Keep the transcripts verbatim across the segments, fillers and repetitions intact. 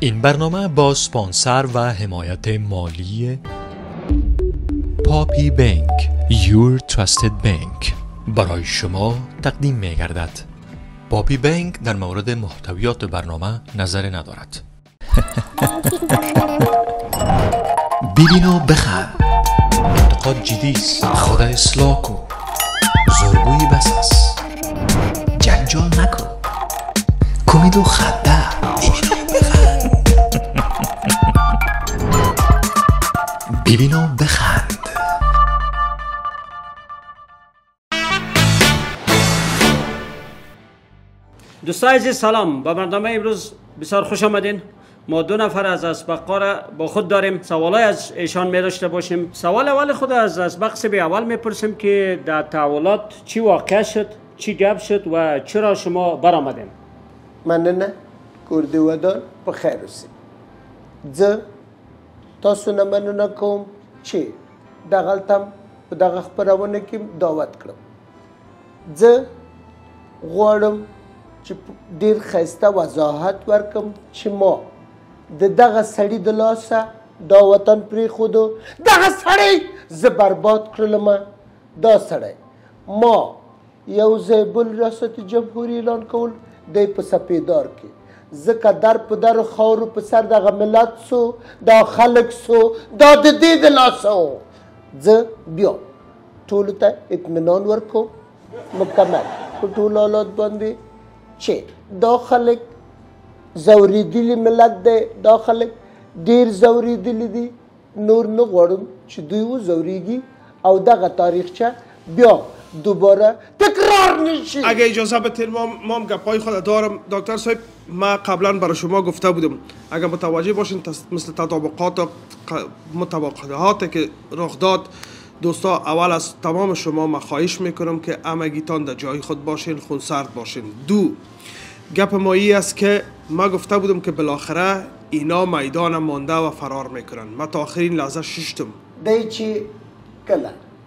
این برنامه با سپانسر و حمایت مالی پاپی بانک Your Trusted Bank برای شما تقدیم می گردد. پاپی بانک در مورد محتویات برنامه نظر ندارد. ببین و بخند. انتقاد جدیست. خود اصلاح کن. زرگوی بس است. جنجال نکن. کمید و خنده. ببین و بخند. ببین و بخند. دوستان عزیز سلام. با برنامه امروز بسیار خوش آمدین. ما دو نفر از اسبق‌ها را با خود داریم. سوالای از ایشان می داشته باشیم. سوال اول خود از اسبق سبی اول میپرسیم که در تحولات چی واقع شد، چی گپ شد و چرا شما برآمدین؟ مننه کرده ودان بخیر اوسئ. زه تاسو نه مننه کوم چې دغلتم په دغه خپرونه کې دعوت کړم. زه غواړم چې ډیر ښایسته وضاحت ورکم چې ما د دغه سړي د لاسه دا وطن پرېښودو، دغه سړی زه برباد کړلم. دا سړی ما یو ځای بل ریاست جمهوري اعلان کول دی په سپېدار کې، ځکه در په در خاورو په سر دغه ملت سو، دا خلک سو، دا د دې د لاسه و. زه بیا ټولو ته اطمینان ورکوم مکمل په ټولو حالات باندې چې دا خلک زوریدلي ملت دی، دا خلک ډېر زوریدلي دي. نور نه غواړم چې دوی وزوریږي او دغه تاریخچه بیا دوباره تکرار نشی. اگه اجازه بدین ما مام گپای خود دارم دکتر صاحب. ما قبلا برای شما گفته بودم اگه متوجه باشین مثل تطابقات مطابقات که رخ داد دوستا، اول از تمام شما ما خواهش میکنم که همگیتان در جای خود باشین، خونسرد باشین. دو گپ ما ای است که ما گفته بودم که بالاخره اینا میدان مانده و فرار میکنن. ما تا آخرین لحظه ششتم دی چې کله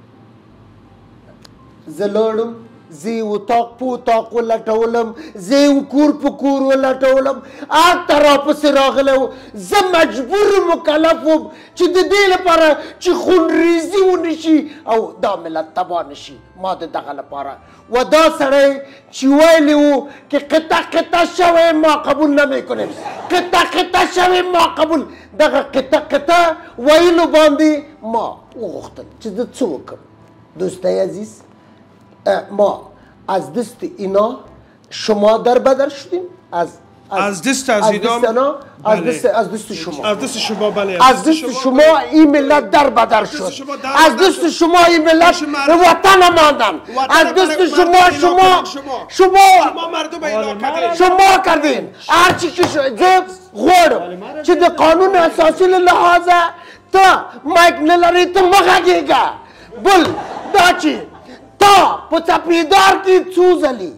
زه لاړم، زه یې اتاق په اتاق ولټولم، زه یې کور په کور ولټولم، هلته راپسې راغلی و. زه مجبور مکلف وم چې د دې لپاره چې خونریزي ونشي او دا ملت تباه نشي، ما د دغه لپاره و دا سړی چې ویلی و که قطع قطع شوی ما قبول نمیکنیم، قطع قطع شوی ما قبول. دغه قطع قطع ویلو باندې ما وغوښتل چې زه څه وکړم. دوستای عزیز، ما از دست اینا شما در بدر شدیم. از از دست از اینا از دست از دست شما از دست شما بله از دست شما این ملت در بدر شد. از دست شما این ملت به وطن ماندن. از دست شما شما شما مردم اینا کردین. شما کردین هر چی که زه غواړم چې د قانون اساسي له لحاظه ته مایک نه لرې، ته مه غږېږه. بل دا چې تا په سپېدار کې څو ځلې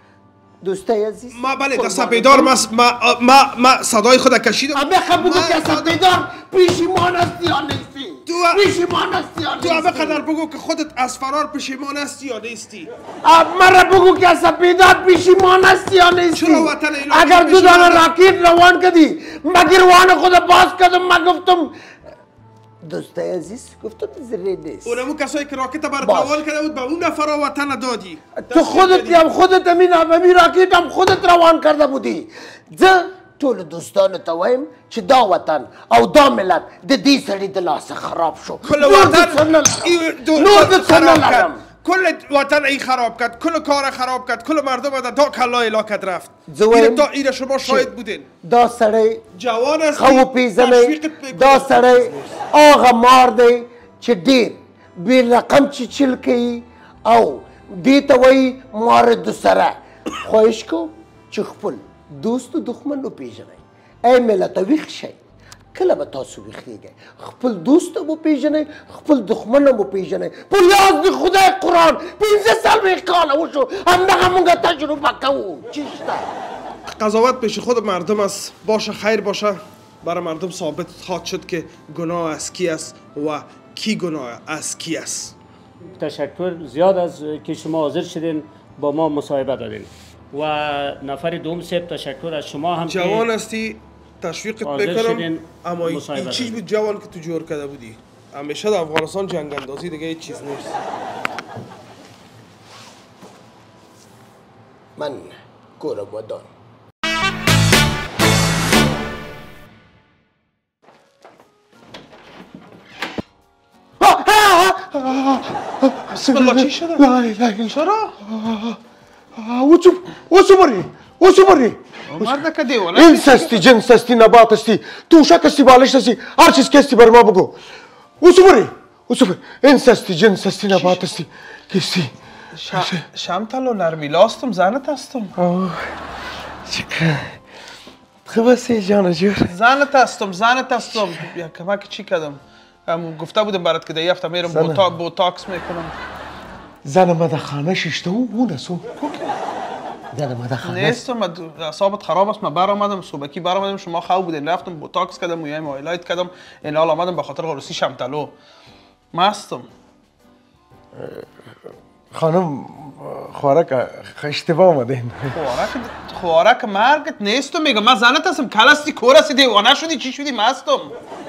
دوستای عزیز ما بله در سپیدار ما ما ما صدای خود کشیدم. همه خب بگو که سپیدار پشیمان هستی یا نیستی؟ پشیمان هستی یا نیستی؟ تو همه قدر بگو که خودت از فرار پشیمان هستی یا نیستی؟ مرا بگو که سپیدار پشیمان هستی یا نیستی؟ چرا وطن اینا اگر دو دانه راکیت روان کردی مگر وان خود باز کردم، من گفتم دوستای عزیز گفتم زره نیست. اونمو کسایی که راکت بر روان کرده بود به اون نفر وطن دادی. تو خودت هم خودت همین همین راکت هم خودت روان کرده بودی. زه ټول دوستانو ته وایم چې دا وطن او دا ملت د دې سړي د لاسه خراب شو. کل وطن نور د څه نه لرم. کل وطن ای خراب کرد، کل کار خراب کرد، کل مردم در تا کلا علاقت رفت. این تا این شما شاهد بودین. دا سړی جوان است، خو پیژنې. دا سړی هغه مار دی چې ډېر بې رقم چیچل کوي او دې ته وایي مار دوسره. خواهش کوم چې خپل دوست و دښمن وپېژنئ. ای ملته ویښ شئ. کله به تاسو ویښېږئ؟ خپل دوست هم وپېژنئ، خپل دښمن هم وپېژنئ. په یاد د خدای قرآن پنځه څلوېښت کاله وشو همدغه مونږ تجربه کوو. چی شته؟ قضاوت پیش خود مردم است. باشه خیر باشه، برای مردم ثابت خواهد شد که گناه از کی است و کی گناه از کی است. تشکر زیاد از که شما حاضر شدین با ما مصاحبه دادین. و نفر دوم سب تشکر از شما هم جوان هستی، تشویقت حاضر بکنم، شدین اما این مصاحبه این چیز داریم. بود جوان که تو جور کرده بودی. همیشه در افغانستان جنگ اندازی دیگه هیچ چیز نیست. من گوره بودان بسم الله چی شده؟ لا اله چرا؟ اوچو اوچو بری اوچو بری مرد که دیوانه این سستی جنس هستی نبات هستی توشک هستی بالش هستی هر چیز که هستی بر ما بگو اوچو بری اوچو بری این سستی جنس هستی نبات هستی کسی شمتلو نرمیلاستم زنت هستم. چکه خوب هستی جان جور زنت هستم زنت هستم. یا کمک چی کردم؟ هم گفته بودم برات که ده هفته میرم بوتا بوتاکس میکنم. زن ما در خانه ششته و اون هستم زن ما در خانه نیستم اعصابت خراب است. من بر آمدم صبحکی بر آمدم شما خواب بودین رفتم بوتاکس کردم مویایم هایلایت کردم این حال آمدم به خاطر عروسی شمتلو مستم. خانم خوارک اشتباه آمدین خوارک خوارک مرگت نیستم میگم. من زنت هستم کل هستی کور هستی دیوانه شدی چی شدی مستم.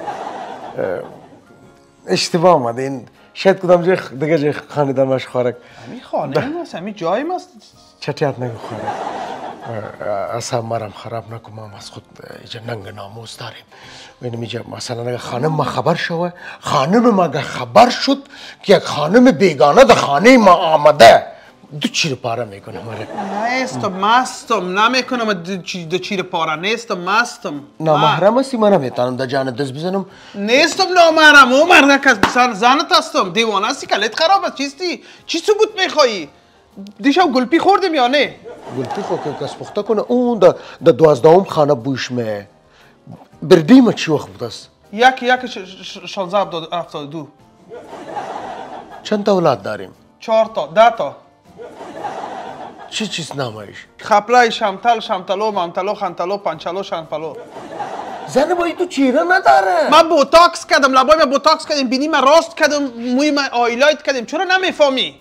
اشتباه آمدین شاید کدام جای دیگه جای خانه دارمش خوارک همین خانه هست همین جای ماست. چطیت نگو خوارک اصلا مرم خراب نکن ما از خود اینجا ننگ ناموس داریم این میگه مثلا اگه خانم ما خبر شوه خانم ما اگه خبر شد که یک خانم بیگانه در خانه ما آمده دو چیر پاره میکنه ماره نیستم مستم نمیکنم دو چیر پاره نیستم مستم. نامحرم هستی من نمیتونم در جان دست بزنم. نیستم نامحرم او مرد کس بسن زنت هستم دیوانه هستی کلت خراب است چیستی چی ثبوت میخوایی؟ دیشب گلپی خوردیم یا نه؟ گلپی خو که کس پخته کنه اون در دوازدهم خانه بوش می بردیم چی وقت بود است؟ یک یک شانزده هفتاد دو. چند تا اولاد داریم؟ چهار تا ده تا. چی چیز نامایش؟ خپله شمتل شمتلو ممتلو خنتلو پنچلو شنپلو. زن بایی تو چیره نداره. من بوتاکس کردم لبای من بوتاکس کردم بینی من راست کردم موی من آیلایت کردم چرا نمیفهمی؟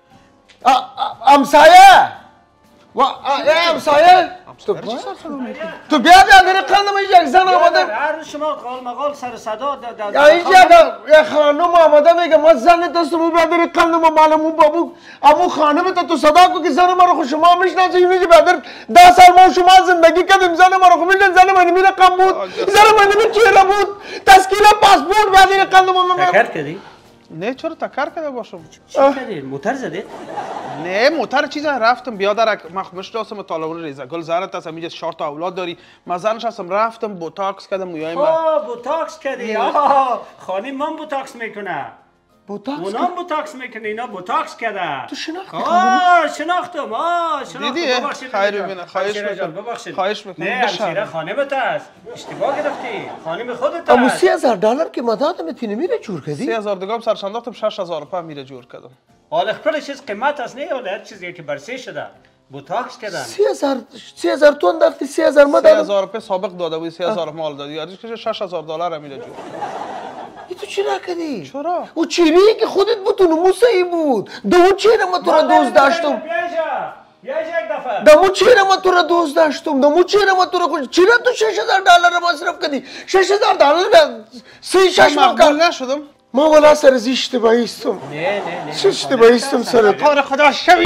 امسایه و امسایه تو تو بیا بیا در قلم یک زن آمده هر شما قال مقال سر صدا اینجا یک خانم آمده میگه ما زن دستم او بیا در قلم معلوم بابو امو خانم تو تو صدا کو که زن ما رو خود شما میشناسید اینجا بعد ده سال ما شما زندگی کردیم زن ما رو خود میشناسید زن من میره کم بود زن من میره چیره بود تسکیل پاسپورت بیا در قلم ما تکر کردی؟ نه چرا تکر کرده باشم؟ چی کردی؟ موتر زدی؟ نه موتر چیزا رفتم بیادرک من خب مشناسم مطالعه ریزه گل زنت هستم اینجا چهار تا اولاد داری من زنش هستم رفتم بوتاکس کردم مویای من. آه بوتاکس کردی آه خانم من بوتاکس میکنه. بوتاکس اونام بوتاکس میکنه اینا بوتاکس کرده. تو شناختی آه شناختم آه شناختم. دیدی خیر ببین خواهش میکنم ببخشید. خواهش میکنم نه همسیره خانمت است اشتباه گرفتی خانم خودت امو است. سی هزار دلار که ما دادم اتینه میره جور کردی؟ سی هزار دیگه هم سرش انداختم شش هزار روپیه میره جور کردم. حالا خپل چیز قیمت است نه ولی هر چیزی که برسه شده بوتاکس کردن. سی هزار سی هزار تو انداختی سی هزار ما سی دادم هزار روپیه سابق داده بودی سی هزار مال دادی یادش که شش هزار دلار میره جور. ای تو چی نکردی؟ چرا؟ او چیری که خودت بود تو نموسه بود دو چیره ما تو را دوست داشتم بیایجا یک دفعه دمو چیره ما تو را دوست داشتم دمو چیره ما تو را خوش چیره تو شش هزار دلار مصرف کردی شش هزار دلار سی شش ماه مقبول نشدم. ما ولا سر از اشتباهی استم نه نه نه اشتباهی استم سر کار خدا شوی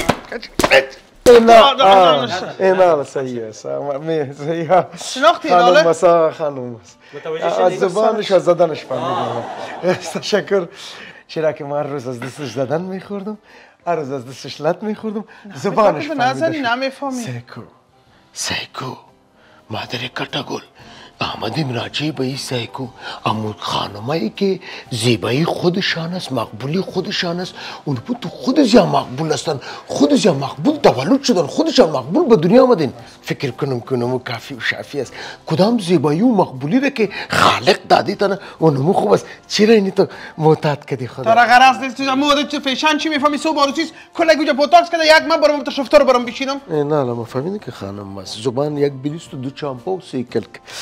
اینا اینا صحیح است می صحیح شناختی خانم ناله؟ مسا خانم از زبانش از زدنش فهمیدم تشکر چرا که من هر روز از دستش زدن میخوردم هر روز از دستش لط میخوردم زبانش نظری فهمیدم نمیفهمی. سیکو سیکو مادر کٹاگل آمدیم راجع به این سیکو امو خانمایی که زیبایی خودشان است مقبولی خودشان است اون بود تو خودشان مقبول هستن خودشان مقبول تولد شدن خودشان مقبول به دنیا آمدین فکر کنم کنم و کافی و شافی است کدام زیبایی و مقبولی را که خالق دادی تنه اونمو خوب است چرا اینی تو معتاد کردی خدا ترا غرض نیست تو موده تو فیشن چی میفهمی صبح روزیس کلا گوجه بوتاکس کرده یک من برام تو شفتار برام بشینم. نه نه ما فهمیدیم که خانم است زبان یک بلیست و دو چامپا و سیکل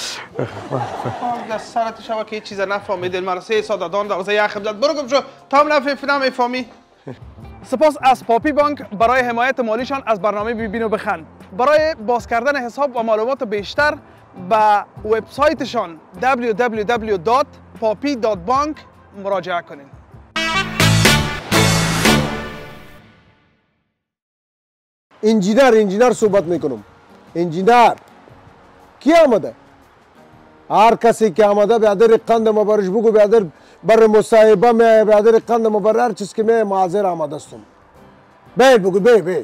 دست سرت شوا که هیچ چیز نفهمیدین مرا سه ساعت دان دوازده یک خبلت برو گم شو تام نمیفهمی. سپاس از پاپی بانک برای حمایت مالیشان از برنامه ببین و بخند. برای باز کردن حساب و معلومات بیشتر به وبسایتشان دبلیو دبلیو دبلیو دات پاپی دات بانک مراجعه کنین. انجینر انجینر صحبت میکنم. انجینر کی آمده؟ هر کسی که آمده بیادر قند ما برش بگو، بیادر بر مصاحبه می، بیادر قند ما بر هر چیز که می معذر آمده استم. بی بگو بی بی.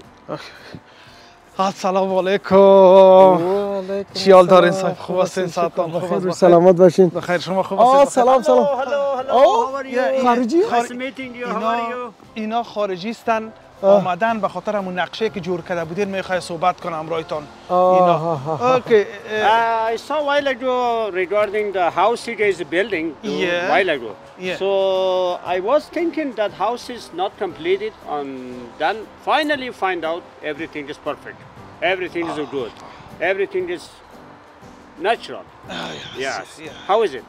السلام علیکم. چی حال دارین صاحب؟ خوب هستین؟ ساعتان خوب است؟ سلامت باشین. بخیر. شما خوب آه هستین؟ سلام سلام. Hello, hello, how are you? خارجی؟ Nice meeting you, how are you? اینا خارجی هستن. آمدن به خاطر همون نقشه که جور کرده بودین میخوای صحبت کنم رایتان. اینا. اوکی. Uh, I saw a while ago regarding the house you guys are building a Yeah. while ago. Yeah. So I was thinking that house is not completed and then finally find out everything is perfect. Everything is good. Everything is natural. Yes. How is it?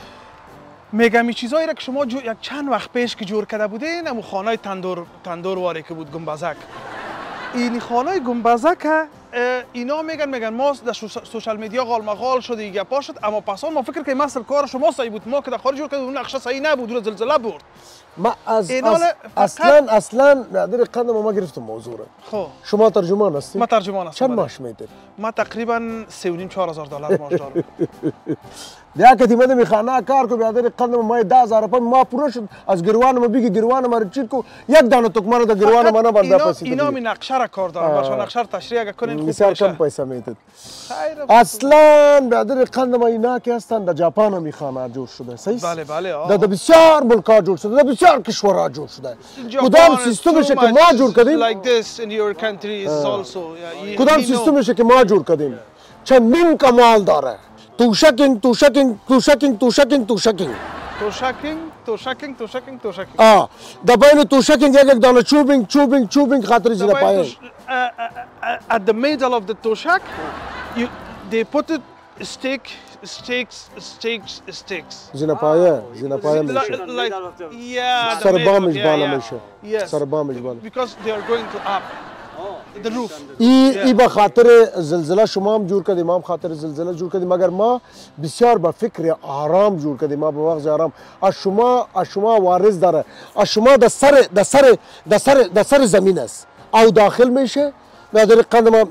میگم این چیزایی را که شما جو... یک چند وقت پیش که جور کرده بودین، همون خانه تندور تندور واری که بود گنبزک. این خانه گنبزک اینا میگن میگن ما در سوشال میدیا غال مغال شد دیگه پا شد، اما پسان ما فکر که مثل کار شما صحیح بود، ما که در خارج جور کردیم اون نقشه صحیح نبود، اون زلزله برد. ما از, اینا از اصلا اصلا در قند ما گرفتم موضوع را. خب شما ترجمان هستی؟ ما ترجمان هستم. چند معاش میدید؟ ما تقریبا سه و نیم چهار هزار دلار معاش دارم. یا که تیمه می خانه کار کو بیادر قند ما ده هزار پا ما پورا شد از گروان ما بگی گروان ما چیز کو یک دانه تکمه رو در گروان ما نه بنده پس اینا می نقشه را کار دارن، باشه نقشه را تشریح اگه کنین خوب میشه. کم پیسه میدید اصلا بیادر قند ما اینا که هستن در ژاپن می خانه جور شده صحیح؟ بله بله. در بسیار ملکا جور شده، در بسیار کشورها جور شده. کدام سیستمش که ما جور کردیم؟ Like this in your country is also. کدام سیستمش که ما جور کردیم چندین کمال داره. توشکینگ توشکینگ توشکینگ توشکینگ توشکینگ توشکینگ توشکینگ توشکینگ توشکینگ آه در بین توشکینگ یک یک دانه چوبینگ چوبینگ چوبینگ خاطر زیر پایه. At the middle of the توشک you they put it stick sticks sticks sticks زیر پایه زیر پایه میشه. Like yeah. سر بامش بالا میشه. سر بامش بالا. Because they are going to up. The roof. ای ای به خاطر زلزله شما هم جور کردیم، ما هم خاطر زلزله جور کردیم، مگر ما بسیار به فکر آرام جور کردیم، ما به وقت آرام. از شما از شما وارث داره، از شما در سر در سر در سر در سر زمین است او داخل میشه. در قند ما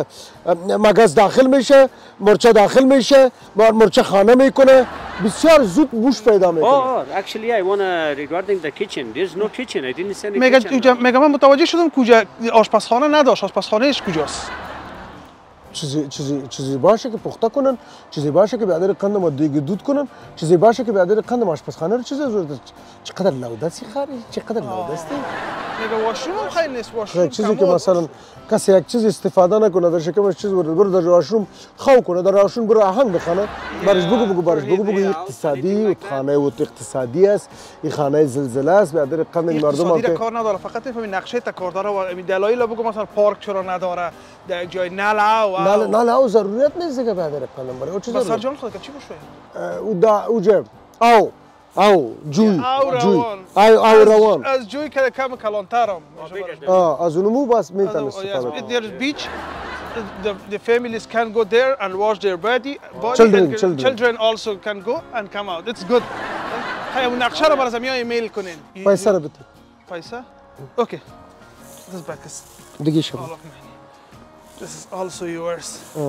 مغز داخل میشه، مرچه داخل میشه، مرچه خانه میکنه، بسیار زود بوش پیدا میکنه. Oh, actually I want to regarding the kitchen. There's no kitchen. I didn't see any میگم kitchen. میگم من متوجه شدم کجا آشپزخانه نداشت. آشپزخانهش کجاست؟ چیزی چیزی چیزی باشه که پخته کنن، چیزی باشه که بیادر قند ما دیگه دود کنن، چیزی باشه که بیادر قند ما آشپزخانه رو چیزی ضرورت. چقدر لودسی خاری، چقدر لودستی. میگم واشروم خیلی نیست. واشروم چیزی که مثلا کسی یک چیز استفاده نکنه در شکمش چیز برد برو در واشروم خو کنه، در واشروم برو آهنگ بخونه، برش بگو بگو برش بگو بگو اقتصادی و خانه و اقتصادی است، این خانه زلزله است، بیادر قند مردم اقتصادی را کار نداره، فقط این نقشه تا کار داره و این دلایل بگو مثلا پارک چرا نداره، در جای نلا و نلا نلا او ضرورت نیست که بیادر قند بره. او چیز بس سرجان خود چی بشه؟ او دا او جب او او جوی جوی او او روان از جوی که کم کلانترم. آه از اونمو بس میتونن استفاده کنن. There is beach. The, the families can go there and wash their body. body children, and children. children also can go and come out. It's good. خیلی اون نقشه رو برای زمین ایمیل کنین. پیسه رو بده. پیسه؟ Okay. This back is دیگه شما. all of mine. This is also yours.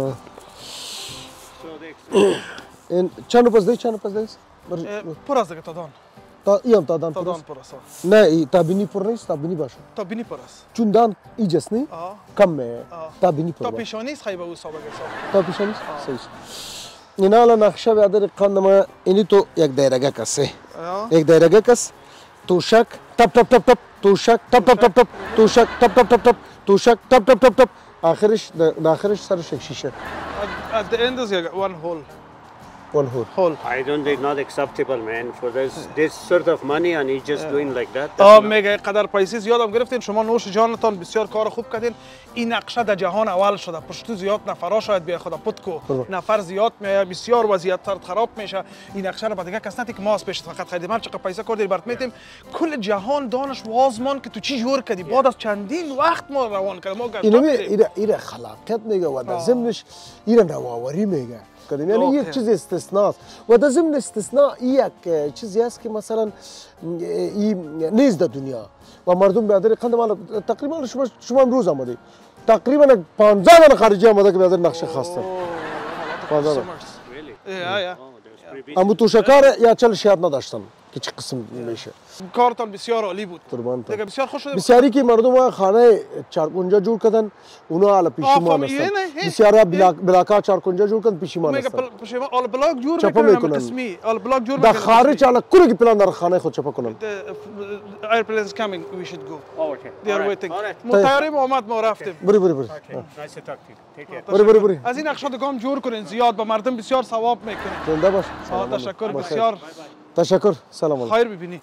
این چند پس دی چند پس دی؟ پر از دیگه تا دان. تا ایام تا دان تا پر دان است. پر است. نه ای تا بینی پر نیست، تا بینی باشه. تا بینی پر است. چون دان ایجاست نی؟ آه. کمه. تا بینی پر تا باشه. پیشانی است خیلی به او سابقه ساب. تا پیشانی است. صحیح. اینا الان نقشه بیادر قند ما اینی تو یک دایره کسه. یک دایره کس توشک تپ تپ تپ تپ توشک تپ تپ تپ تپ توشک تپ تپ تپ تپ توشک تپ تپ تپ تپ آخرش آخرش سرش یک شیشه. At the end is one hole. one whole. whole. I don't think not acceptable, man. For this this sort of money and he's just doing like that. آه میگه قدر پیسه زیادم گرفتین شما نوش جانتان بسیار کار خوب کردین این نقشه در جهان اول شده پشتو زیاد نفرا شاید بیا خدا پتکو نفر زیاد میاد بسیار وضعیت تر خراب میشه این نقشه رو دیگه کس نتی که ما پیش فقط خریدیم هر چقدر پیسه کردیم برات میتیم کل جهان دانش وازمان که تو چی جور کردی بعد از چندین وقت ما روان کردیم ما اینو ایره ایره خلاقیت میگه و در ضمنش ایره نوآوری میگه کردیم یعنی یک چیز استثناست و در ضمن استثناء یک چیزی است که مثلا این نیست در دنیا و مردم به ادر قند مال تقریبا شما شما امروز آمدید تقریبا پانزده دانه خارجی آمده که به ادر نقشه خواستن پانزده دانه اما تو شکار یا چل شاید نداشتن که چه قسم میشه کارتان بسیار عالی بود قربان دیگه بسیار خوش شد بسیاری که مردم خانه چارکنجا جور کردن اونا حالا پیشیمان هستن بسیاری بلاکا چارکنجا جور کردن پیشیمان هستن میگه پشیمان آل بلاک جور میکنن قسمی آل بلاک جور در خارج حالا کلی که پلان در خانه خود چپا کنن airplane is coming we should go Oh, okay. they are All right. waiting All right. مطیاره ما آمد ما رفتیم بری بری بری Nice to talk to you. Take care. بری بری بری از این نقشه دگام جور کنین زیاد به مردم بسیار ثواب میکنین زنده باش آه تشکر بسیار تشکر سلام علیکم خیر ببینی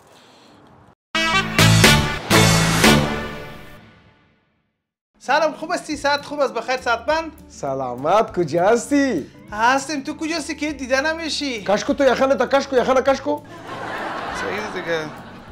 سلام خوب هستی ساعت خوب است بخیر ساعت بند سلامت کجا هستی هستیم تو کجا هستی که دیده نمیشی کشکو تو یخنه تا کشکو یخنه کشکو صحیح دیگه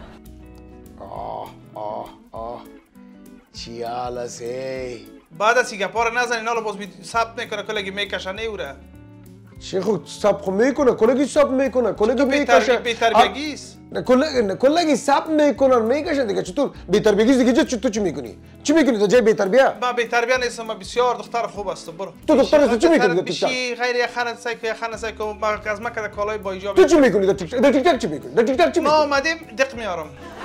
آه آه آه چی حال است ای بعد از سیگا پار نزن اینا رو باز می ثبت میکنه کلگی میکشه نیوره چه خود سب خو میکنه کلگی سب میکنه کلگی میکشه بی‌تربیگیست کل کلگی سب میکنن میکشن دیگه چطور بی‌تربیگی دیگه چطور چی میکنی چی میکنی تو جای بی‌تربیه من بی‌تربیه نیستم من بسیار دختر خوب هستم برو تو دختر هستی چی میکنی تو بشی غیر یه خانه سایکو یه خانه سایکو از ما کده کالای با ایجاب تو چی میکنی در تیک در تیک تاک چی میکنی در تیک تاک چی ما میکنی اومدیم دق میارم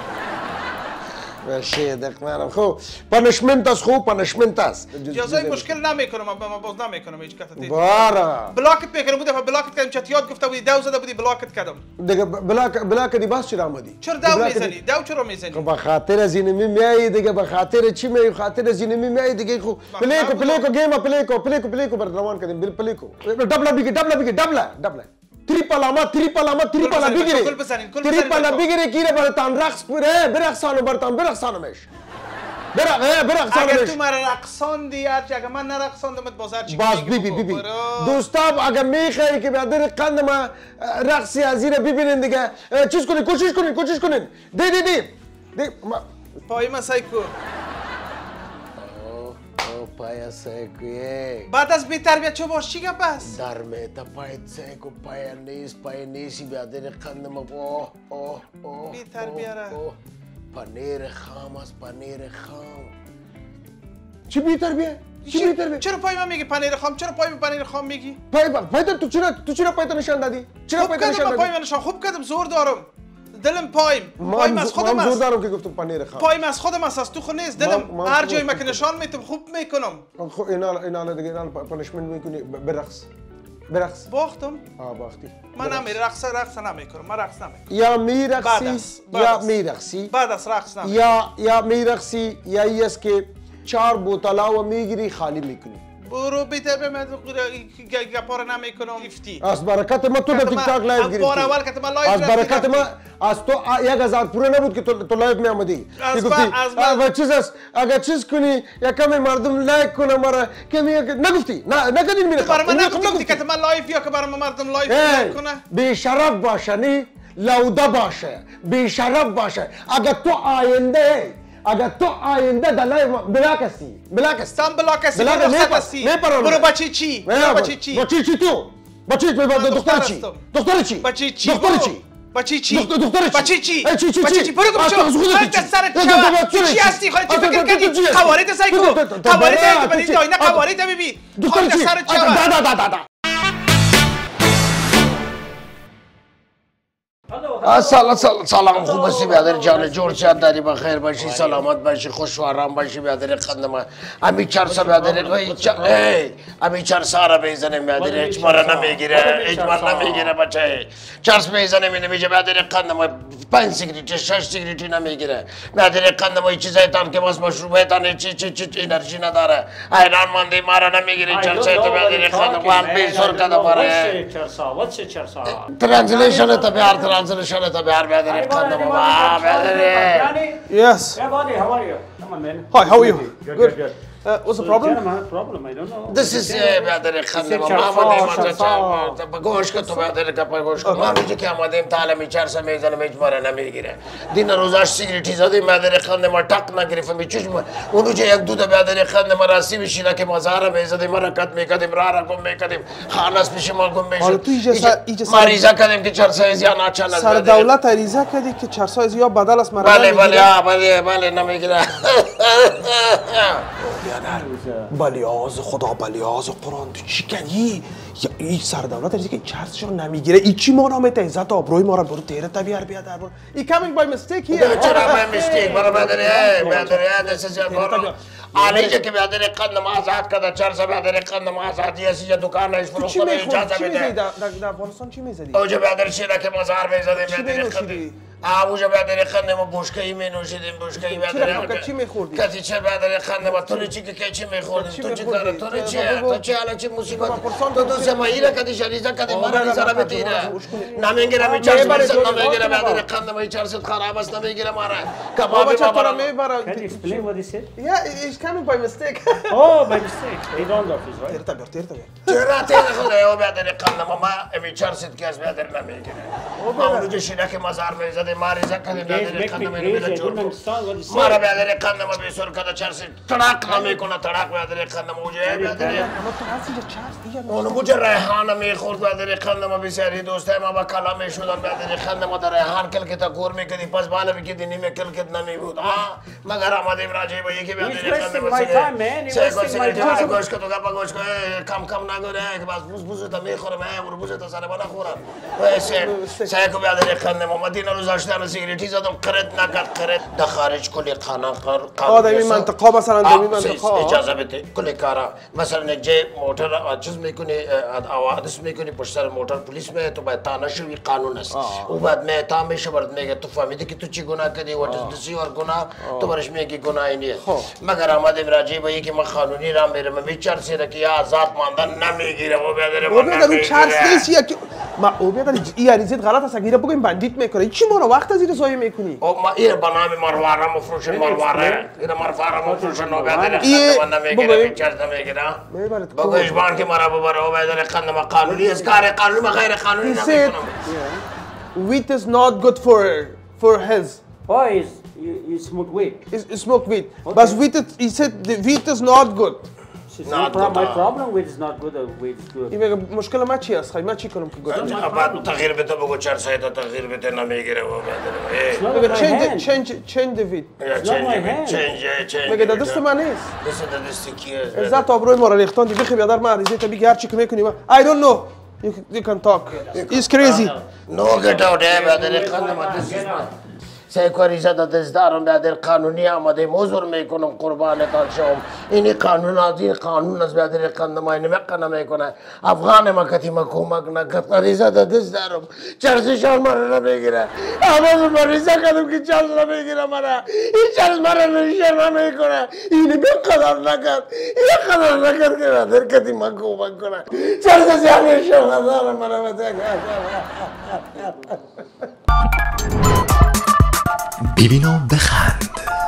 باشه دق میارم خب پانیشمنت است خوب پانیشمنت است جزای مشکل نمیکنم من باز نمیکنم هیچ کته بارا بلاکت میکنم بوده بلاکت کردم چتیات گفته بودی دو زده بودی بلاکت کردم دیگه بلاک بلاک دی باز چرا آمدی چرا دو میزنی دو چرا میزنی به خاطر از این میای دیگه به خاطر چی میای خاطر از این میای دیگه خو پلیکو پلیکو گیم پلیکو پلیکو پلیکو بر روان کردیم بل پلیکو دبل بیگ دبل بیگ دبل دبل تریپل اما تریپل اما تریپل بگیری کل بزنین کل بزنین تریپل بگیری کیره برتان رقص پوره برقصانو برتان برقصانمش برق برقصانمش اگر تو مرا رقصاندی اگر من نرقصاندمت بازار چی باز بی بی بی بی دوستاب اگر میخوایی که به در قند ما رقصی از این ببینین دیگه چیز کنین کوشش کنین کوشش کنین دی دی دی دی پای ما سایکو پایا سایکویه بعد از بی تربیت چه باش چی گپ است در میتا پای سایکو پایا نیست پایا نیستی به در قند ما اوه اوه اوه بی تربیه را پنیر خام است پنیر خام چی بی تربیه چی بی تربیه چرا پای من میگی پنیر خام چرا پای من پنیر خام میگی پای پای تو چرا تو چرا پای تو نشان دادی چرا پای تو نشان دادی پای من نشان خوب کردم زور دارم دلم پایم پایم از خودم است من زور دارم که گفتم پنیر خام پایم از خودم است از تو خود نیست دلم هر جایی من که نشان میدم خوب میکنم خب اینا اینا دیگه اینا پانیشمنت میکنی برقص برقص باختم آه باختی من نمی رقص رقص نمیکنم من رقص نمیکنم یا میرقصی یا میرقصی بعد از رقص نمیکنم یا یا میرقصی یا ای است که چهار بوتلا و میگیری خالی میکنی برو بیته به من گپار نمیکنم گفتی از برکت ما تو در تیک تاک لایو گرفتی بار اول که تو لایو از برکت ما از تو یک هزار پوره نبود که تو تو لایو می آمدی از و چیز است اگر چیز کنی یا کمی مردم لایک کنه مرا کمی نگفتی نه نگدین می برای من نگفتی که من لایو یا که برای مردم لایو کنه بی شرف باشه نی لوده باشه بی شرف باشه اگر تو آینده اگر تو آینده دلای بلاکستی بلاکستی سام بلاکستی بلاکستی برو بچی چی برو بچی چی بچی چی تو بچی تو دختر چی دختر چی بچی چی دختر چی بچی چی دختر چی بچی چی چی چی بچی چی برو گم شو انت سر چی چی هستی خودت چی فکر کردی قوارید سایکو قوارید ببین تو اینا قوارید ببین دختر چی سر چی دا دا دا دا Hello, سلام سلام سلام خوب هستی برادر جان جور چه داری بخیر باشی سلامت باشی خوش و آرام باشی برادر خانم امی چرسا برادر کوی چ امی چرسا را بزنیم برادر هیچ مارا نمیگیره هیچ مارا نمیگیره بچه چرس بزنیم نمیشه برادر خانم پنج سیگریت شش سیگریتی نمیگیره برادر خانم این چیزای تام که باز مشروبیتان چی چی چی انرژی نداره ایران ماندی مارا نمیگیره چرسا تو برادر خانم وال بیسور کده ماره چرسا وات چرسا ترانسلیشن تا بیار ترانسلیشن تا بیار برادر خانم واه برادر Yes. Yeah, buddy, how are you? Come on, man. Hi, how are you? Good, Good. good, good. Uh, what's the So, problem? gentlemen, problem, I don't know. This is برادر خانم ما آمدیم با گوش که تو برادر کپای گوش کن ما میگه که آمدیم تعلیم چرس میزنم هیچ ماره نمیگیره دین روزاش سیگریتی زدیم برادر خانم ما تق نگرفتم چیز اونو چه یک دو تا برادر خانم ما راسی بشینه که مازار میزدیم ما رکت میکردیم راه را گم میکردیم خانس پیش ما گم حالا تو اینجا سر اینجا ما ریزا کردیم که چرس یا ناچال سر دولت ریزا کردی که چرسای یا بدل است مرا بله بله بله بله نمیگیره بلیاز خدا بلیاز قرآن تو چی کردی؟ این سر دولت ریزی که چرسشان نمیگیره ای چی ما نامه عزت آبروی ما را برو تیره تبیار بیاد در برو ای coming by mistake here چرا by mistake برای بدره بدره this is your problem آلیجه که بدره قند ما آزاد کرده چرس بدره قند ما آزاد یه سیجا دکان ایش تو چی فروخته میخوردی؟ اجازه چی بده میزدی؟ در افغانستان چی میزدی؟ اوجه بدر شیره که مزار میزدیم چی بدره قند بینوشیدی؟ اوجه بدره قند ما بوشکهی مینوشیدیم بوشکهی بدره چی میخوردی؟ کسی چه بدره قند ما تو چی که چی میخوردیم تو چی کاره تو چی تو چی حالا چی موسیقی تو دو سه ماهی را کدی شریزه کدی مرا ریزه را بتیره نمیگیره می چرس برسد نمیگیره بدره قند ما چرست خراب است نمیگیره مرا کبابی ما برا Can you explain what he said? Yeah, it's coming by mistake. Oh, by mistake. He don't office, right? تیر تبیر تیر تبیر چرا تیر خدا او بدر قند ما ما امی چرست که از بدر نمیگیره ما اونو جشینه که مزار میزده ما ریزه کدی Guys, بدر make قند me ما crazy. I نمیده didn't understand what he مارا said. بدر قند ما بیسور کده چرست تراک نمیکنه تراک بدر قند ما اوجه بدر اما تو هستی اینجا چرس دیگه اونو بوجه ریحان میخورد بدر قند ما بسیاری دوسته ما با کلام شدن بدر قند ما در ریحان کل که تا کور میکدی پس بالا بکدی نیمه کل کد نمیبود آه مگر آمدیم راجعی با یکی بدر قند wasting ما my time, man. He's wasting my time. گوش که تو گپا گوش که کم کم نگوره که بس بوز بوز تا میخورم اه بوز تا سر بالا خورم واسه سعی کو بدر قند ما مدینه روز داشتن سیگریتی زدم قرد نکرد قرد در خارج کلی قانون آه در این منطقه مثلا در این منطقه اجازه بده کلی کارا مثلا جه موتر چیز میکنی حادث میکنی پشت سر موتر پلیس می تو باید تانه شوی قانون است او بعد می تا میشه برات میگه تو فهمیدی که تو چی گناه کردی وات از دسی اور گناه تو برش میگی گناهی نیست مگر آمدیم راجعی با یکی ما قانونی را میرم میچرسی را که یا آزاد ماندن نمیگیره و بدر او بیادر اون چرس نیست یا که ما او بیادر این عریضیت غلط است اگه بگویم بندیت میکنه چی ما رو وقت از این زایه میکنی او ما این با نام مرواره مفروشن مرواره این مرواره مفروشن و بدر قند ما نمیگیره میچرس نمیگیره بگویش بان که مرا ببره و بدر قند ما قانونی است کار قانونی ما غیر قانونی نمیکنم wheat is not good for for his Oh, he's, you, you smoke weed. is smoke wheat but wheat is, he said the wheat is not good It's Not no problem. good, My uh, problem with is not good or weed is good. این میگه مشکل ما چی است خیلی من چی کنم که گفتم بعد تغییر بده بگو چهار ساعت تغییر بده نمیگیره و It's بدر not میگه my change hand. change change the wheat It's not my hand. چنج چنج میگه در دست من نیست دست دست کیه عزت آبروی ما را ریختاندی بخی بیادر من عریضیت بگی هر چی که میکنی I don't know you, you can talk he's crazy نو گت اوت بدر قند ما دست سیکوری زده دست دارم بدر قانونی آمده موزور میکنم قربانتان شوم اینی قانون از این قانون از بدر قند ما اینی مکنه میکنه افغان ما کتی ما کمک نکرد ریزه دست دارم چرسشان مرا نمیگیره اما من ریزه کردم که چرس نمیگیره مرا این چرس مرا نمیشه نمیکنه اینی به قدر نکرد این قدر نکرد که بدر کتی ما کمک کنه چرس زیانشان ندارم مرا بده ببین و بخند.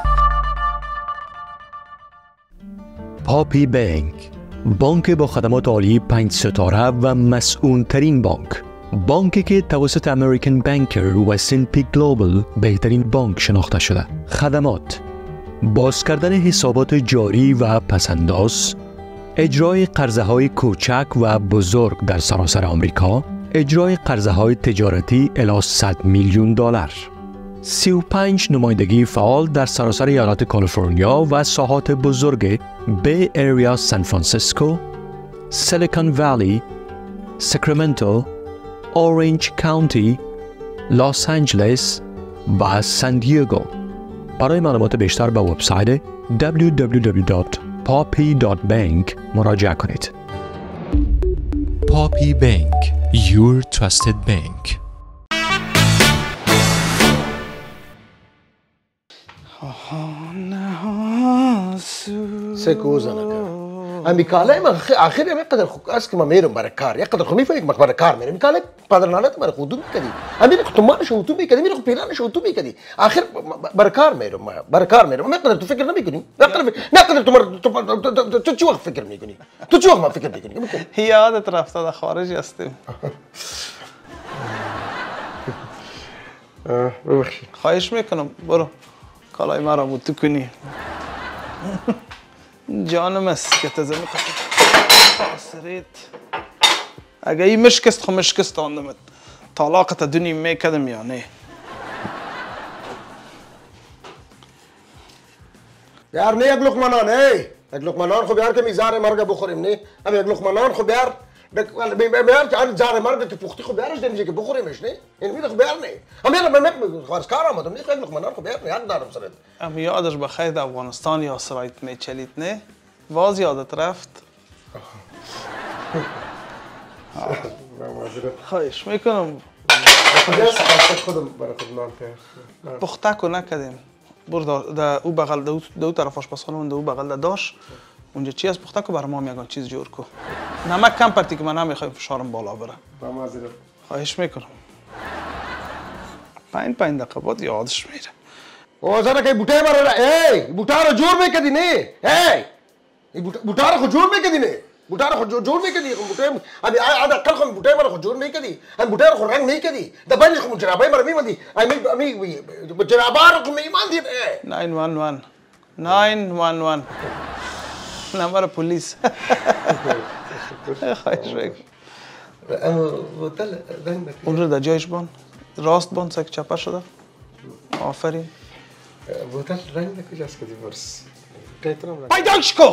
پاپی بانک، بانک با خدمات عالی پنج ستاره و مسئولترین بانک. بانکی که توسط امریکن بانکر و اس اند پی گلوبال بهترین بانک شناخته شده. خدمات: باز کردن حسابات جاری و پسنداز، اجرای قرضه های کوچک و بزرگ در سراسر آمریکا، اجرای قرضه های تجارتی الی صد میلیون دلار. سی و پنج نمایندگی فعال در سراسر ایالات کالیفرنیا و ساحات بزرگ بی ایریا، سان فرانسیسکو، سیلیکون ولی، ساکرامنتو، اورنج کانتی، لس آنجلس و سان دیگو. برای معلومات بیشتر به وبسایت دبلیو دبلیو دبلیو دات پاپی دات بانک مراجعه کنید. Poppy Bank, your trusted bank. سکو زنکه امی کالای من آخر امی قدر خو از که ما میرم برای کار یک قدر خو میفهمم برای کار میرم کالای پادرنالات من خودم میکردی امی خو تمام شو تو میکردی میرم پیران شو تو میکردی آخر برای کار میرم برای کار میرم ما قدر تو فکر نمیکنی نه قدر نه قدر تو تو چی وقت فکر میکنی تو چی وقت ما فکر میکنی یادت رفته در خارج هستیم ببخشید خواهش میکنم برو کالای مرا بود تو کنی جانم است که تزمی خسرت اگه این مشکست خو مشکست آندمت طلاقت دونی میکدم یا نه بیار نه یک لقمه نان ای یک لقمه نان خو بیار که میزار مرگ بخوریم نه هم یک لقمه نان خو بیار بیار که آن زار مرگ که پختی خو بیارش دمیشه که بخوریمش نه این میده خو بیار نه هم یلا من خواهش کار آمدم نه یک لقمه نان خو بیار نه یاد دارم سرت اما یادش بخیر در افغانستان یا سرایت میچلید نه واز یادت رفت خواهش میکنم خودم برای خود نان تیار پخته کو نکردیم برو در او بغل دو دو طرف آشپزخانه اون دو بغل داشت اونجا چی از پخته کو برای ما میگن چیز جور کو نمک کم پرتی که من نمیخوایم فشارم بالا بره خواهش میکنم پنج پنج دقیقه بعد یادش میره او زنه که بوته برای ای بوته رو جور میکردی نه ای بوته رو خود جور میکردی نه بوته رو خود جور میکردی بوته امی آده کل خود بوته رو خود جور میکردی هم بوته رو خود رنگ میکردی دبانی خود جرابای مرا میماندی امی امی جرابا رو خود میماندی ناین وان وان ناین وان وان نمبر پلیس خواهش میکنم اما بوتل رنگ نکردی اون رو در جایش بان راست بان سک چپه شده آفرین بوتل رنگ نکجاست کدی برس پیداش کو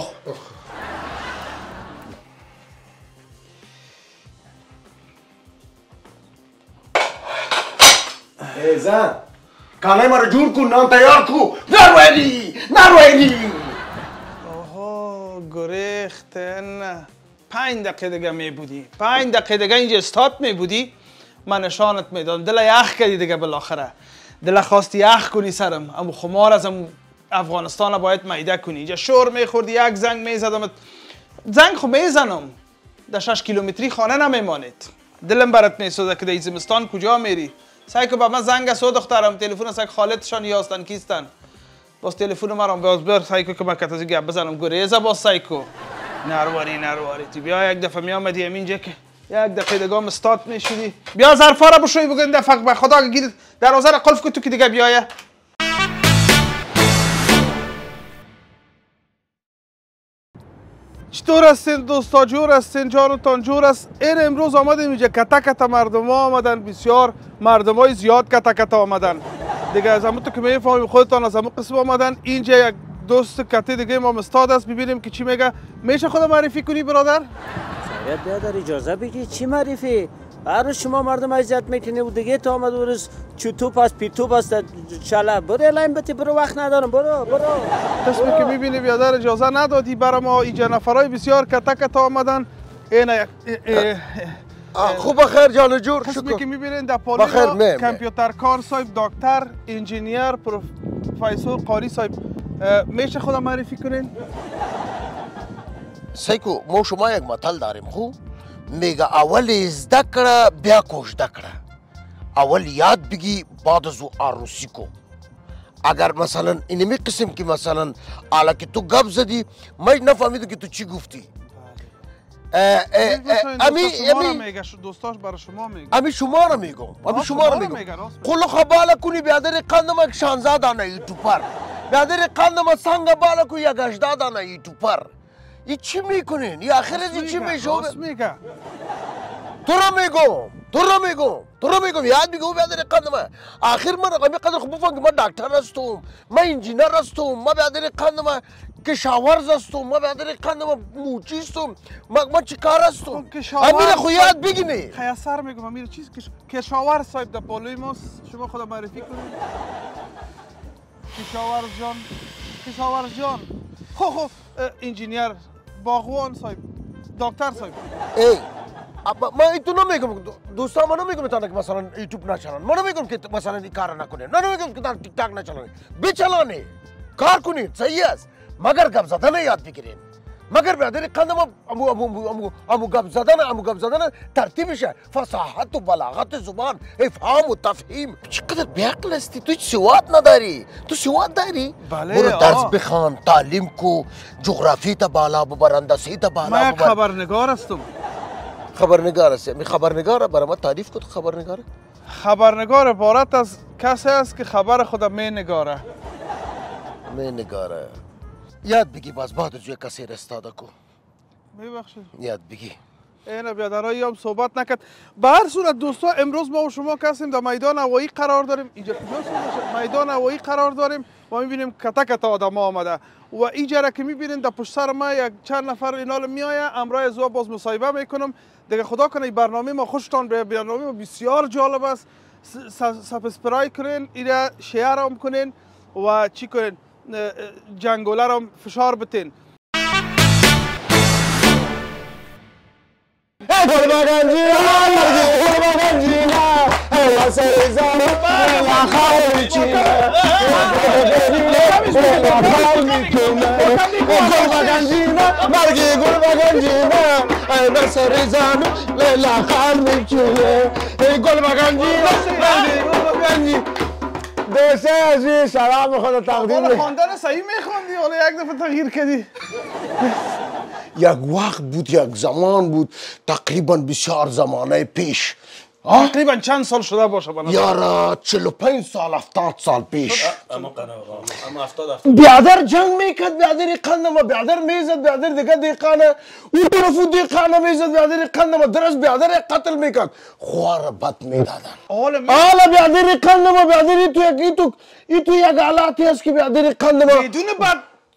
ای زن کالای مرا جور کن نان تیار کو نرویلی نرویلی اوه گریختن پنج دقیقه دیگه می بودی پنج دقیقه دیگه اینجا استاد می بودی من نشانت میدادم دل یخ کردی دیگه بالاخره دل خواستی یخ کنی سرم اما خمار از افغانستان باید میده کنی اینجا شور میخوردی یک زنگ میزدم زنگ خو میزنم در شش کیلومتری خانه نمیمانید دلم برات میسوزه که در زمستان کجا میری سعی که با من زنگ سو دخترم تلفن سعی خالتشان یاستن کیستن باز تلفن مرام باز بر سعی که من کتازی گپ بزنم گریزه باز سعی کو نرواری نرواری تو بیا یک دفعه میامدی اینجا که یک دقیقه دیگه هم استاد میشدی بیا ظرفا را بشوی بگو این دفعه به خدا گیر دروازه را قلف کن تو که دیگه بیایه چطور هستین دوستا جور هستین جانتان جور است این امروز آمدیم اینجا کتا کتا مردم ها آمدن بسیار مردم های زیاد کتا کتا آمدن دیگه از همون تو که میفهمیم خودتان از همون قسم آمدن اینجا یک دوست کتی دیگه ما استاد است ببینیم که چی میگه میشه خود معرفی کنی برادر سریعت بیادر اجازه بگی چی معرفی هر روز شما مردم اذیت میکنی و دیگه تو آمد و روز چوتوپ است پیتوپ است چلا برو الایم بتی برو وقت ندارم برو برو قسمی که میبینی بیادر اجازه ندادی برای ما اینجا نفرای بسیار کتا کتا آمدن اینه خوب بخیر جان جور قسمی که میبینین در پالی کامپیوتر کار صاحب دکتر انجینیر پروفسور قاری صاحب میشه خدا معرفی کنین سیکو ما شما یک متل داریم خوب میگه اول ازده کړه بیا کوشده کړه اول یاد بگی بعد از او عروسی کو اگر مثلا اینمی قسم که مثلا حالا که تو گپ زدی من نفهمیدم که تو چی گفتی امی امی دوستاش برای شما میگه امی شما رو میگم امی شما رو میگم قلو خبالا کنی بیادر قندم یک شانزده دانه یوتیوبر بیادر قندم سنگ بالا کو یک هجده دانه یوتیوبر ای چی میکنین؟ ای آخر از چی میشه؟ راست میگه تو را میگم تو را میگم تو را میگم یاد بگو بیادر قندم آخر من امی قدر خوب بفهم که من دکتر هستم من انجینر هستم من بیادر قندم کشاورز هستم، ما برادر قندم موچی هستم، ما چی کار هستم؟ کشاورز امیر خو یاد بگینی. خیاسر میگم امیر چیز کشاورز صاحب در پالوی ماست، شما خدا معرفی کنید. کشاورز جان، کشاورز جان. خو خو انجینیر باغوان صاحب، دکتر صاحب. ای ما ایتو نمیگم، دوستا ما نمیگم تا که مثلا یوتیوب نچلان، ما نمیگم که مثلا این کار نکنه، نه نمیگم که تیک تاک نچلانه، بچلانه، کار کنید، صحیح است. مگر گپ زدن یاد بگیرین. مگر برادر قندم امو امو امو امو گپ زدن امو گپ زدن ترتیبشه، فصاحت و بلاغت زبان، افهام و تفهیم. چقدر بیعقل هستی، تو هیچ سواد نداری، تو سواد داری؟ بله. برو درس بخوان، تعلیم کو، جغرافی تا بالا ببر، هندسی تا بالا ببر. من یک خبرنگار هستم. خبرنگار است. می خبرنگار برای ما تعریف کن. خبرنگار خبرنگار عبارت از کسی است که خبر خود می نگاره. می نگاره. یاد بگی باز بعد از یک کسی رستاده کو. میبخشید. یاد بگی. این بیادرایی هم صحبت نکرد. به هر صورت دوستا امروز ما و شما کسیم در میدان هوایی قرار داریم. اینجا کجاست؟ میدان هوایی قرار داریم و میبینیم کتا کتا آدم آمده و اینجا که میبینین در پشت سر ما یک چند نفر اینال میآیه. امرای زوا باز مصاحبه میکنم. دیگه خدا کنه این برنامه ما خوشتان به برنامه ما بسیار جالب است. سابسکرایب کنین، اینا شیر هم کنین و چی کنین، جنگوله رو فشار بتین. ای گل بگنجینا مرگی گل بگنجینا ای واسه زارو لا خالی چینا لا خالی چینا گل بگنجینا مرگی گل بگنجینا ای واسه زارو لا خالی چینا ای گل بگنجینا مرگی گل بگنجی دوسته عزیز سلام خدا تقدیم می خواندن صحیح میخوندی ولی یک دفعه تغییر کردی. یک وقت بود، یک زمان بود، تقریبا بسیار زمانه پیش. تقریبا چند سال شده باشه بنا؟ یارا چهل و پنج سال هفتاد سال پیش. بیادر جنگ میکرد، بیادر قندم بیادر میزد، بیادر دیگه دیقانه اون طرفو دیقانه میزد، بیادر قندم درست بیادر قتل میکرد، خوار بد میدادن. حالا بیادر قندم بیادر تو یک تو تو یک حالاتی هست که بیادر قندم بدون بد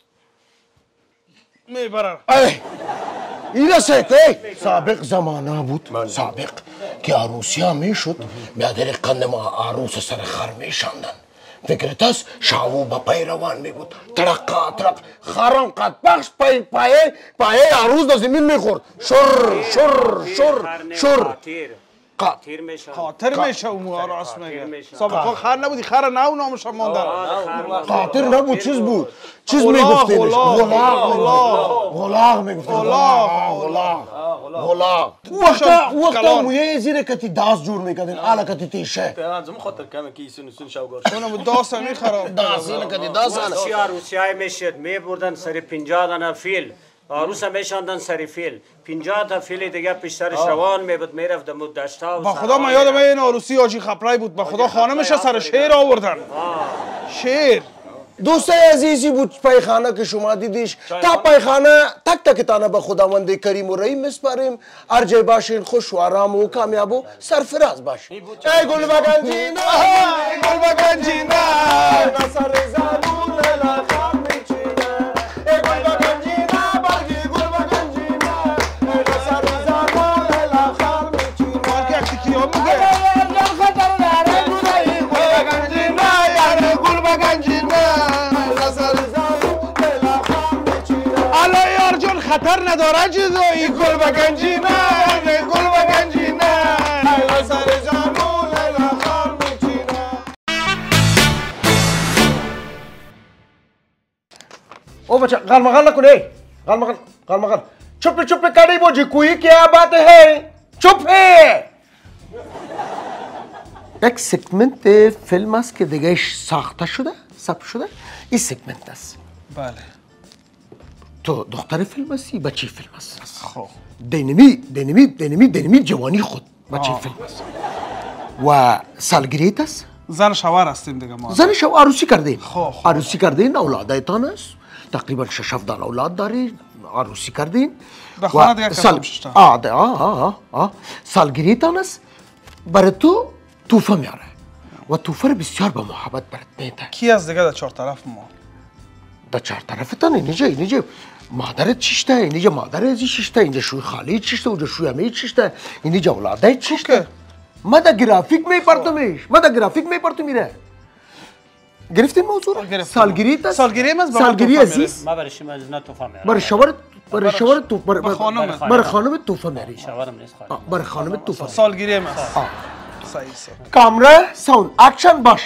میبرن. اینا سکه سابق زمانه بود، سابق که عروسی ها میشد بیادر قندم عروس سر خر میشاندن. فکرت است شاو با پای روان می بود، ترقا ترق خرم قد بخش پای پای پای عروس در زمین میخورد، شر شر شر شر قاطر میشه قاطر میشه اون راست میگه. سابقا خر نبودی، خر نو نامش ماندن. قاطر نبود، چیز بود، چیز میگفتیم غلاق غلاق میگفتیم غلاق غلاق غلاق. وقتا وقتا مویه زیر کتی داس جور میکردین، حالا کتی تیشه زم خاطر کم کی سن سن شاوگار اونم داس میخرم. داس این کتی داس عروسی عروسی های میشد میبردن سر پنجاه دانه فیل، عروس هم میشاندن سر فیل، پنجاه تا فیل دیگه پیشترش روان میبود میرفت دم دشتا. با خدا من یادم این عروسی حاجی خپرای بود، با خدا خانمش سر شیر آوردن. شیر دوست عزیزی بود پایخانه که شما دیدیش، تا پایخانه تک تک تانه به خداوند کریم و رحیم میسپاریم. هر جای باشین خوش و آرام و کامیاب و سرفراز باشین. ای گل بگنجینا ای گل بگنجینا نصر زانون لخام میچینه ای گل بگنجینا برگی گل بگنجینا نصر زانون لخام میچینه. مارک اکتی کیا میگه خطر نداره چیزو این گل بگنجی نه گل بگنجی نه سر جانون لخار میچینه. او بچه غلمغل نکن. ای غلمغل غلمغل چپ چپ کڑی بوجی کوئی کیا بات ہے چپ ہے. یک سگمنت فیلم است که دیگه ساخته شده ثبت شده. این سگمنت است. بله. تو دختر فیلم هستی، بچه فیلم هست. خب دینمی دینمی دینمی دینمی جوانی خود بچه فیلم هست و سالگریت است. زن شوهر هستیم دیگه ما. زن شوهر عروسی کردین. خب عروسی کردین، اولادتان است. تقریبا شش هفت اولاد داری، عروسی کردین. در خانه دیگه کردم ششتا. آه ده آه آه آه سالگریتان است. برای تو توفه میاره و توفه بسیار با محبت برات میده. کی از دیگه در چهار طرف ما؟ در چهار طرفتان اینجا اینجا مادرت چیشته اینجا مادرت چیشته اینجا شوی خالی چیشته اونجا شوی امی چیشته اینجا اولاده چیشته ما در گرافیک میپرتمش ما در گرافیک میپرتم میره گرفتیم موضوع سالگیری تا سالگیری من سالگیری عزیز ما برای شما از نه توفا میارم برای شوهر برای شوهر تو برای خانم برای خانم توفا میاری شوهرم نیست خانم برای خانم توفا سالگیری من صحیح صحیح کامرا ساوند اکشن باش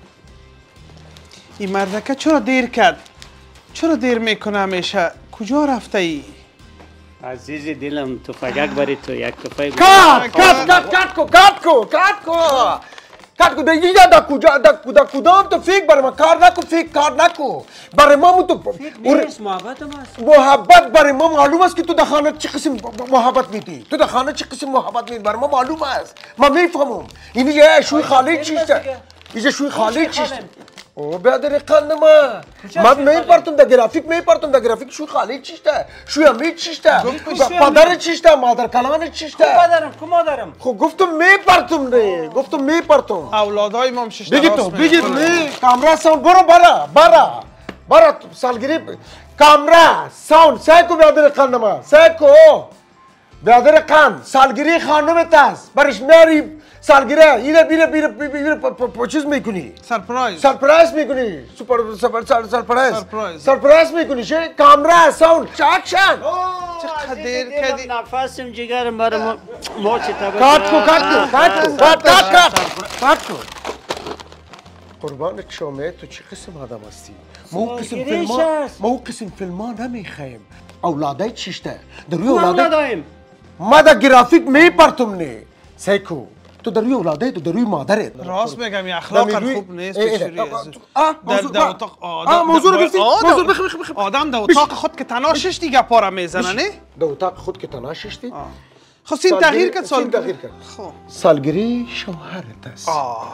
این مردکه چرا دیر کرد چرا دیر میکنه همیشه کجا رفته ای عزیز دلم توفگک بری تو یک توفای کات کات کات کات کو کات کو کات کو کات کو دیگه دا کجا دا کدا کدام تو فکر برای ما کار نکو فکر کار نکو برای ما تو نیست محبت است محبت برای ما معلوم است که تو در خانه چه قسم محبت میدی تو در خانه چه قسم محبت میدی برای ما معلوم است ما میفهمم این یه شوی خالی چیسته اینجا شوی خالی چیسته او بیادر قند ما من میپرتم در گرافیک میپرتم در گرافیک شوی خالی چیسته شوی امید چیسته پدر چیسته مادر کلان چیسته پدرم کو مادرم خب گفتم میپرتم نه گفتم میپرتم اولادای ما شش بگی تو بگی می کامرا ساوند برو برا برا برا سالگیری کامرا ساوند سایکو بیادر قند ما سایکو بیادر قند سالگیری خانمت است برش میاری سالگیره اینه بیره بیره بیره چیز میکنی سرپرایز سرپرایز میکنی سوپر سوپر سرپرایز سرپرایز. سرپرایز میکنی چه کامرا ساوند اکشن چقدر دیر کردی نفسم جگرم برای ما ما چه تبا کات کو کات کو کات کو کات کات کات کو قربانت شما تو چه قسم آدم هستی ما قسم فیلم ما قسم فیلم نمیخوایم اولادای چیشته در روی اولادای ما در گرافیک میپرتم نه سیکو تو در روی اولادای تو در روی مادرت راست میگم این اخلاق خوب نیست پیشوری در اتاق موضوع رو گفتی موضوع بخ بخ بخ آدم در اتاق خود که تنها شش دیگه پارا میزنه نه در اتاق خود که تنها ششتی خب سین تغییر کرد سال تغییر کرد سالگیری شوهرت است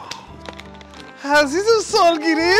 عزیز سالگیری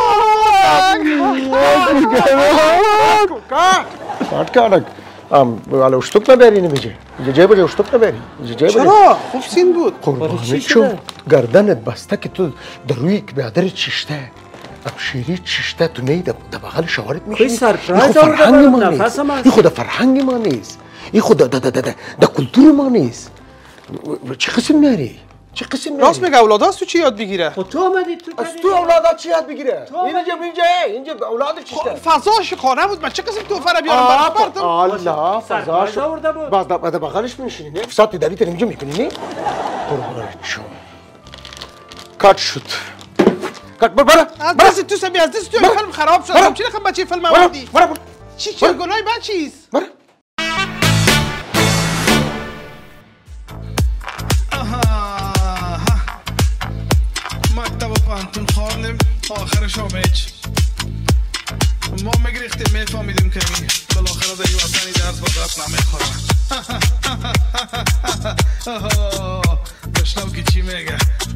تو کات کات ام ولی اشتوک نبری نمیشه اینجا جای بجای اشتوک نبری اینجا جای بجای چرا؟ خوب سین بود قربانت شو گردنت بسته که تو در روی بیادر چشته ابشیری چشته تو نی در بغل شوهرت میشینی کوئی سرپرایز آورده نفس ما این خود فرهنگ ما نیست این خود در کلتور ما نیست چه قسم نری چه قسم نری راست میگه اولادا تو چی یاد بگیره خب تو آمدی تو از تو اولادا چی یاد بگیره اینجا اینجا اینجا اولاد چیسته فضاش خانه بود من چه قسم توفه رو بیارم برای پرتم الله فضاش آورده بود بعد بعد بغلش میشینی نه فساد داری تو اینجا میکنی نه قربانت شو کات شد کات برو برو دست تو سمی از دست تو فیلم خراب شد چی رقم بچه فیلم آوردی برو برو چی چی گناهی بچیست برو انتون خواندیم آخرش هم هیچ ما میگریختیم میفهمیدیم که بالاخره در این وطنی درد با درد نمیخورن داشتم که چی میگه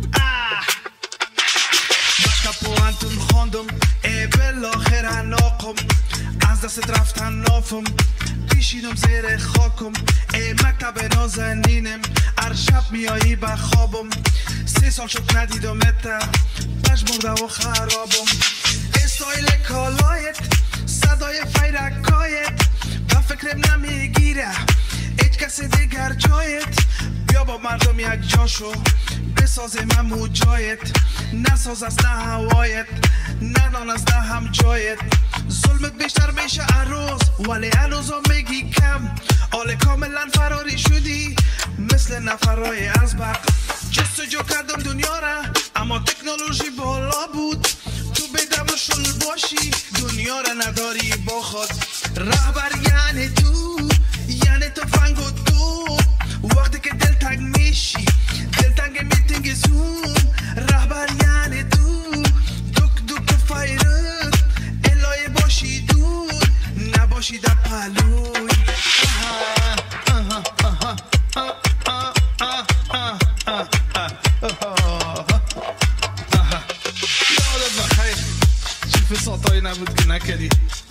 مکتب انتون خواندم ای بالاخره ناقم از دست رفتن نافم پیشیدم زیر خاکم ای مکتب نازنینم هر شب میایی به خوابم سه سال شد ندیدم اتا پشمرده و خرابم استایل کالایت صدای فیرکایت با فکرم نمیگیره هیچ کسی دیگر جایت بیا با مردم یک جاشو بساز ممو جایت نساز از نه هوایت ندان از نه هم جایت ظلمت بیشتر میشه عروض ولی هنوزم میگی کم آل کاملا فراری شدی مثل نفرای از برق جستجو کردم دنیا را اما تکنولوژی بالا بود تو بدم و شل باشی دنیا را نداری با خود رهبر یعنی تو یعنی تو فنگ و تو وقتی که دل تنگ میشی دل تنگ میتینگ زوم رهبر یعنی تو دک دک فایرت الهی باشی دور نباشی در پلوی یادت بخیر چی فساتایی نبود که نکردی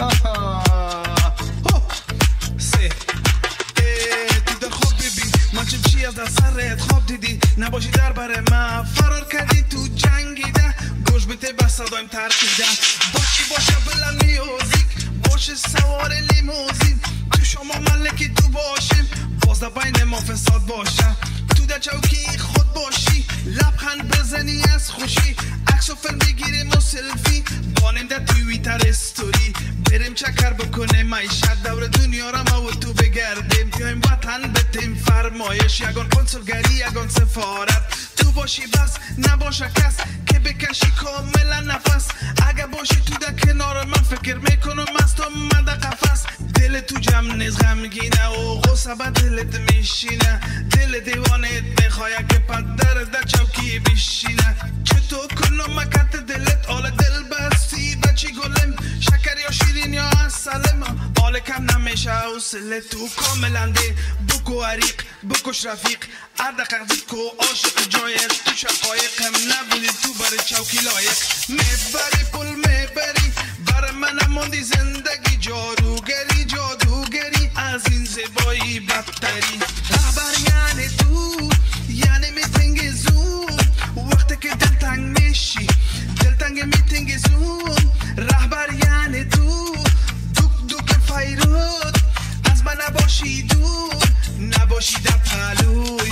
سه تو در خواب ببین من چه چی از در سرت خواب دیدی نباشی در بره من فرار کردی تو جنگیده گوش خوش بته بس صدایم ترکیدن باشی باشه بلند میوزیک باشه سوار لیموزین تو شما ملکی تو باشیم باز بین ما فساد باشم تو در چوکی خود باشی لبخند بزنی از خوشی عکس و فیلم بگیریم و سلفی بانیم در توییتر استوری بریم چکر بکنه معیشت دور دنیا را ما و تو بگردیم بیایم وطن بتیم فرمایش یگان کنسولگری یگان سفارت تو باشی بس نباشه کس که بکشی کاملا نفس اگه باشی تو در کنار من فکر میکنم از تو من در قفس دل تو جمع نیز غمگینه و غصه به دلت میشینه دل دیوانت میخواه که پدر در چوکی بشینه چطور کنم مکت دلت آل دل بستی بچی گلم شکر یا شیرین یا اصلم آل کم نمیشه حوصله تو کاملا ده بکو عریق بکش رفیق اردقق زد کو عاشق جایت تو شقایقم نبودی تو بر چوکی لایق میبری پول میبری بر من ماندی زندگی جاروگری جادوگری از این زیبایی بدتری رهبر یعنی تو یعنی میتنگ زون وقتی که دلتنگ میشی دلتنگ میتنگ زون رهبر یعنی تو دوک دوک فیرود از من نباشی دور نباشی در پلوی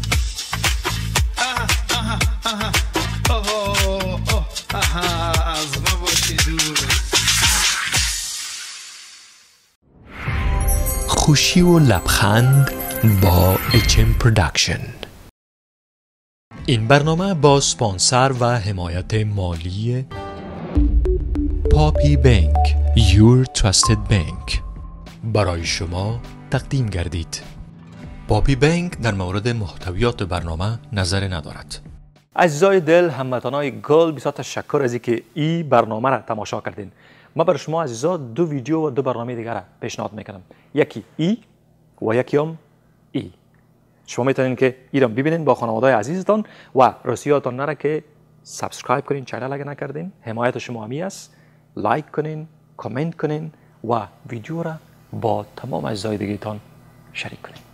آها آها آها اوه اوه آها از من باشی دور خوشی و لبخند با اچ ام پروداکشن. این برنامه با سپانسر و حمایت مالی پاپی بانک Your Trusted Bank برای شما تقدیم گردید. پاپی بانک در مورد محتویات برنامه نظر ندارد. عزیزای دل، هموطنای گل، بسیار تشکر از اینکه این برنامه را تماشا کردین. ما برای شما عزیزا دو ویدیو و دو برنامه دیگر را پیشنهاد میکنم. یکی ای و یکی هم ای. شما میتونین که ای را ببینین با خانواده عزیزتان و رسیاتان نره که سابسکرایب کنین چینل اگه نکردین. حمایت شما همی است. لایک کنین، کامنت کنین و ویدیو را با تمام عزیزای دیگه‌تان شریک کنین.